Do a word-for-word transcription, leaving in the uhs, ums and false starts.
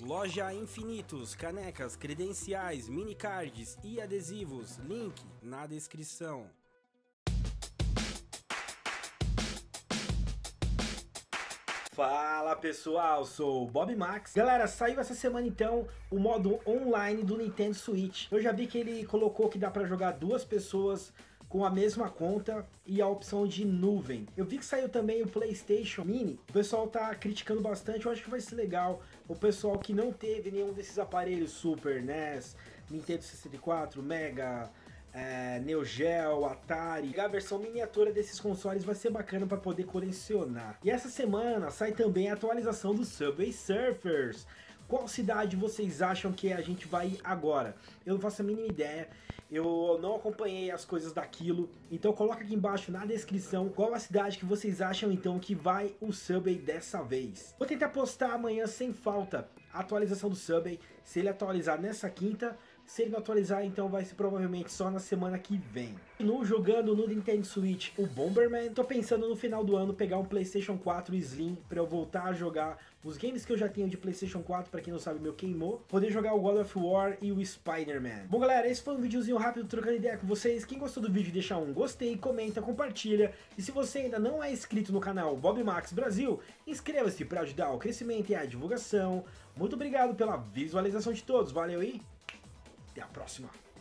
Loja Infinitos, canecas, credenciais, minicards e adesivos, link na descrição. Fala pessoal, sou o Bob Max. Galera, saiu essa semana então o modo online do Nintendo Switch. Eu já vi que ele colocou que dá pra jogar duas pessoas com a mesma conta e a opção de nuvem. Eu vi que saiu também o PlayStation Mini. O pessoal tá criticando bastante, eu acho que vai ser legal. O pessoal que não teve nenhum desses aparelhos Super, N E S, Nintendo sessenta e quatro, Mega, é, Neo Geo, Atari, a versão miniatura desses consoles vai ser bacana para poder colecionar. E essa semana sai também a atualização do Subway Surfers. Qual cidade vocês acham que a gente vai ir agora? Eu não faço a mínima ideia, eu não acompanhei as coisas daquilo, então coloca aqui embaixo na descrição qual a cidade que vocês acham então que vai o Subway dessa vez. Vou tentar postar amanhã sem falta a atualização do Subway, se ele atualizar nessa quinta. Se ele não atualizar, então vai ser provavelmente só na semana que vem. No jogando no Nintendo Switch o Bomberman. Tô pensando no final do ano pegar um PlayStation quatro Slim para eu voltar a jogar os games que eu já tenho de PlayStation quatro, para quem não sabe, meu queimou. Poder jogar o God of War e o Spider-Man. Bom galera, esse foi um videozinho rápido trocando ideia com vocês. Quem gostou do vídeo deixa um gostei, comenta, compartilha. E se você ainda não é inscrito no canal Bob Max Brasil, inscreva-se para ajudar o crescimento e a divulgação. Muito obrigado pela visualização de todos, valeu e até a próxima!